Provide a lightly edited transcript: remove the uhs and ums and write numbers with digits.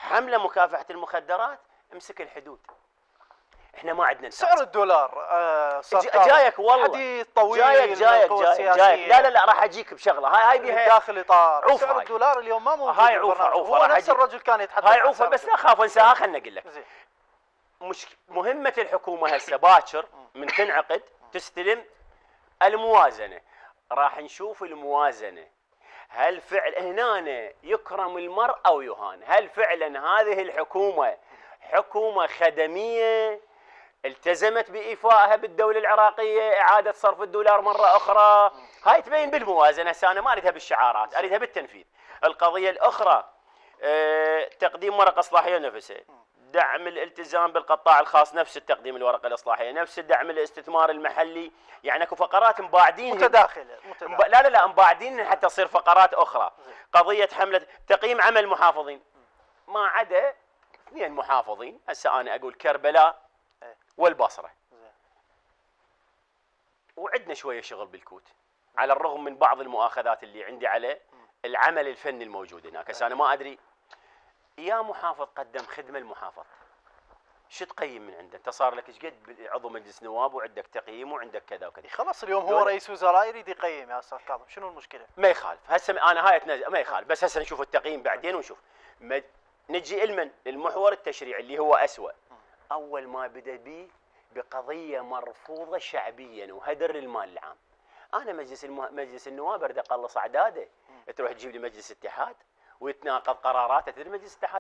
حمله مكافحه المخدرات، امسك الحدود. احنا ما عندنا سعر الدولار جايك والله حديث طويل، جايك لا راح اجيك بشغله هاي بيها داخل اطار سعر الدولار اليوم ما موجود. هاي عوفه هو نفس الرجل كان يتحدث هاي عوفه بس لا اخاف انساها. خلنا اقول لك مش مهمه الحكومه هسه باكر من تنعقد تستلم الموازنه، راح نشوف الموازنه هل فعلا هنا يكرم المرء او يهان، هل فعلا هذه الحكومه حكومه خدميه التزمت بإيفائها بالدولة العراقية إعادة صرف الدولار مرة أخرى. هاي تبين بالموازنة. هسه أنا ما أريدها بالشعارات، أريدها بالتنفيذ. القضية الأخرى تقديم ورقة إصلاحية نفسها، دعم الالتزام بالقطاع الخاص، نفس التقديم الورقة الإصلاحية، نفس الدعم الاستثمار المحلي. يعني اكو فقرات مباعدين متداخلة. لا مباعدين حتى تصير فقرات أخرى. قضية حملة تقييم عمل المحافظين، ما عدا 2 محافظين هسه أنا أقول كربلاء والبصرة، وعندنا شوية شغل بالكوت على الرغم من بعض المؤاخذات اللي عندي على العمل الفني الموجود هناك. هسه أنا ما أدري يا محافظ قدم خدمة المحافظ شو تقيم من عنده؟ انت صار لك ايش قد عضو مجلس نواب وعندك تقييم وعندك كذا وكذا. خلاص اليوم هو رئيس وزراء يريد يقيم يا استاذ كاظم، شنو المشكله؟ ما يخالف. هسه انا هاي ما يخالف، بس هسه نشوف التقييم بعدين ونشوف. نجي المحور التشريعي اللي هو أسوأ. اول ما بدا به بقضيه مرفوضه شعبيا وهدر للمال العام. انا مجلس النواب اريد اقلص اعداده، تروح تجيب لي مجلس اتحاد ويتناقض قراراته. تدري مجلس اتحاد